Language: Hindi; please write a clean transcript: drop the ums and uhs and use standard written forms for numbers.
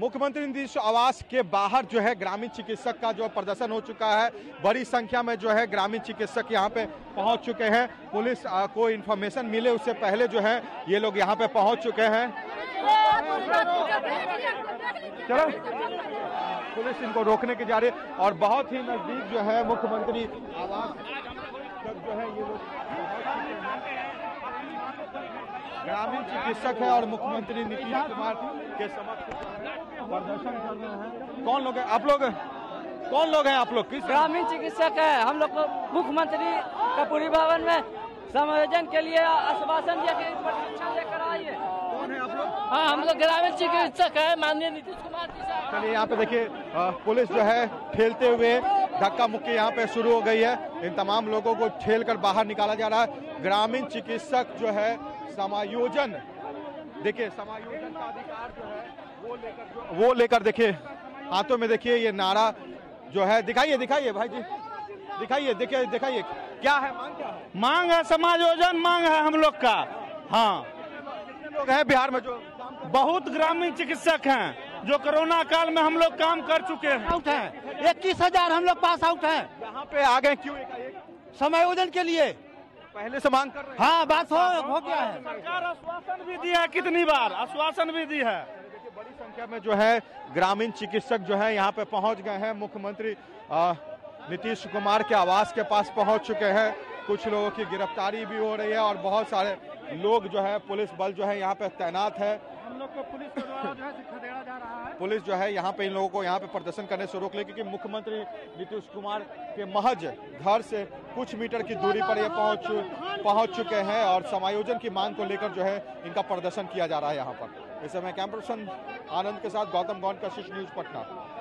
मुख्यमंत्री नीतीश आवास के बाहर जो है ग्रामीण चिकित्सक का जो प्रदर्शन हो चुका है। बड़ी संख्या में जो है ग्रामीण चिकित्सक यहाँ पे पहुंच चुके हैं। पुलिस को इन्फॉर्मेशन मिले उससे पहले जो है ये लोग यहाँ पे पहुंच चुके हैं। चलो पुलिस इनको रोकने की जा रही है और बहुत ही नजदीक जो है मुख्यमंत्री आवास तक जो है ये लोग ग्रामीण चिकित्सक है और मुख्यमंत्री नीतीश कुमार के समक्ष प्रदर्शन कर रहे हैं। कौन लोग हैं आप लोग? कौन लोग हैं आप लोग? किस ग्रामीण चिकित्सक है। हम लोग को मुख्यमंत्री कपूरी भवन में समायोजन के लिए आश्वासन दिया कि प्रशिक्षण लेकर आइए। कौन है आप लोग? हाँ, हम लोग ग्रामीण चिकित्सक है, माननीय नीतीश कुमार जी साहब। चलिए यहाँ पे देखिए पुलिस जो है ठेलते हुए धक्का मुक्की यहाँ पे शुरू हो गई है। इन तमाम लोगों को ठेल कर बाहर निकाला जा रहा है। ग्रामीण चिकित्सक जो है समायोजन, देखिए समायोजन का अधिकार जो है वो लेकर देखिए हाथों में देखिए ये नारा जो है दिखाइए भाई जी, दिखाइए क्या है, मांग क्या है? मांग है समायोजन, मांग है हम लोग का। हाँ, कितने लोग हैं बिहार में जो बहुत ग्रामीण चिकित्सक हैं जो कोरोना काल में हम लोग काम कर चुके हैं। आउट है 21,000 हम लोग पास आउट है। यहाँ पे आ गए क्यों? समायोजन के लिए पहले से मांग कर रहे हैं। हाँ, बात हो गया है। सरकार आश्वासन भी दी है, कितनी बार आश्वासन भी दी है। देखिए बड़ी संख्या में जो है ग्रामीण चिकित्सक जो है यहाँ पे पहुंच गए हैं। मुख्यमंत्री नीतीश कुमार के आवास के पास पहुंच चुके हैं। कुछ लोगों की गिरफ्तारी भी हो रही है और बहुत सारे लोग जो है पुलिस बल जो है यहाँ पे तैनात है। हम लोग को पुलिस के द्वारा जो है खदेड़ा जा रहा है। पुलिस जो है यहाँ पे इन लोगों को यहाँ पे प्रदर्शन करने से रोक ले, क्योंकि मुख्यमंत्री नीतीश कुमार के महज घर से कुछ मीटर की दूरी पर ये पहुंच चुके हैं और समायोजन की मांग को लेकर जो है इनका प्रदर्शन किया जा रहा है यहाँ पर। इस समय कैमरा पर्सन आनंद के साथ गौतम गौंड का शीर्ष न्यूज पटना।